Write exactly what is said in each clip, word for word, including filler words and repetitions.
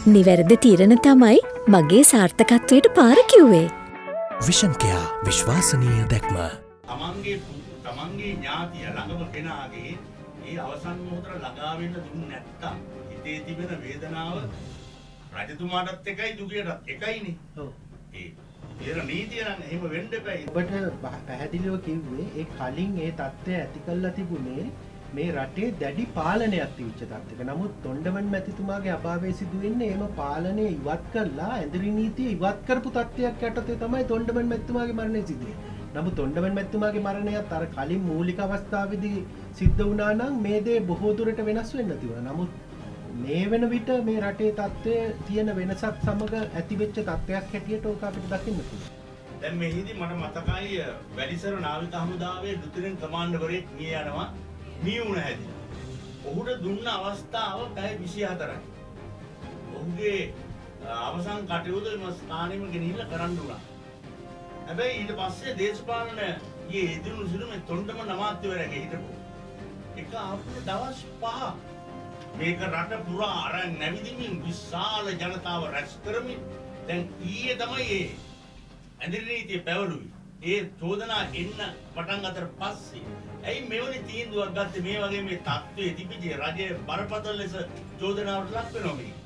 නිවැරදි තීරණ තමයි මගේ සාර්ථකත්වයට පාර කිව්වේ. විෂන් කෙයා විශ්වාසනීය දැක්ම. තමන්ගේ තමන්ගේ ඥාතිය ළඟම කෙනාගේ ඒ අවසන් මොහොතට ළඟා වෙන්න දුන්නේ නැත්තම් හිතේ තිබෙන වේදනාව රජතුමාටත් එකයි දුගියටත් එකයිනේ. ඔව්. ඒ ඒර නීතිය නම් එහෙම වෙන්න එපා. ඔබට පැහැදිලිව කිව්වේ ඒ කලින් ඒ தත්ත්වය ඇති කළා තිබුණේ මේ රටේ දැඩි පාලනයක් තිබිච්ච තත්ත්වයක. නමුත් තොණ්ඩමන් මැතිතුමාගේ අභාවයේ සිදු වෙන්නේ එහෙම පාලනය ඉවත් කරලා ඇඳරි නීතිය ඉවත් කරපු තත්ත්වයක් යටතේ තමයි තොණ්ඩමන් මැතිතුමාගේ මරණය සිදු වෙන්නේ. නමුත් තොණ්ඩමන් මැතිතුමාගේ මරණයත් අර කලින් මූලික අවස්ථාවේදී සිද්ධ වුණා නම් මේ දේ බොහෝ දුරට වෙනස් වෙන්න තිබුණා. නමුත් මේ වෙන විට මේ රටේ තත්ත්වය තියෙන වෙනසක් සමග ඇතිවෙච්ච තත්ත්වයක් හැටියට ඕක අපිට දකින්න පුළුවන්. දැන් මෙහිදී මට මතකයි වැඩිසර නාවික හමුදාවේ ලුතිරන් කමාන්ඩර්වරයෙක් මිය යනවා. මිය වුණ හැටි. ඔහුට දුන්න අවස්ථාව පැය විසිහතරයි. ඔහුගේ අවසන් කටයුතු එම ස්ථානෙම ගෙනිහිල්ලා කරන්න උනා. හැබැයි ඊට පස්සේ දේශපාලන යේ එදිනු සිළුමේ තොණ්ඩම නමාත්‍යවරයාගේ හිටපු එක අපේ දවස් පහ මේක රට පුරා අරන් නැවිදිමින් විශාල ජනතාව රැස් කරමින් දැන් ඊයේ තමයි ඒ ඇඳිරි නීතිය පැවළුවේ. ඒ චෝදනා එන්න පටන් ගත්තට පස්සේ ඇයි මෙවැනි තීන්දුවක් ගත්තේ මේ වගේ මේ තත්ත්වයේ තිබිච්ච රජයේ බරපතල ලෙස චෝදනාවට ලක් වෙනවා මේ.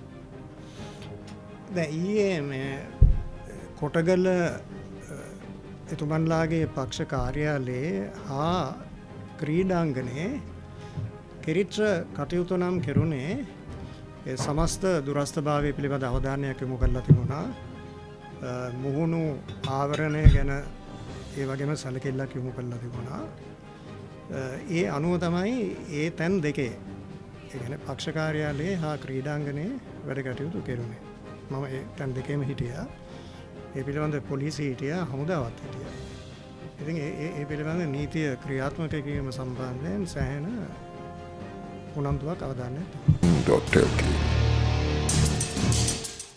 දැන් ඊයේ මේ කොටගල එතුමන්ලාගේ පක්ෂ කාර්යාලයේ හා ක්‍රීඩාංගණයේ කිරිච්ච කටයුතු නම් කෙරුණේ ඒ සමස්ත දුරස්ථභාවය පිළිබඳ අවධානයක් යොමු කරලා තිබුණා. මුහුණු ආවරණය ගැන ඒ වගේම සැලකිල්ලක් යොමු කරලා තිබුණා. ඒ අනුව තමයි ඒ තැන් දෙකේ ඒ කියන්නේ පක්ෂ කාර්යාලයේ හා ක්‍රීඩාංගණයේ වැඩ කටයුතු කෙරුණේ. මම ඒ තැන් දෙකේම හිටියා. ඒ පිළිබඳ පොලිසිය හිටියා, හමුදාවත් හිටියා. ඉතින් ඒ ඒ පිළිබඳ නීතිය ක්‍රියාත්මක කිරීම සම්බන්ධයෙන් සෑහෙන උනන්දුවක් අවධානයක් තිබුණා. .lk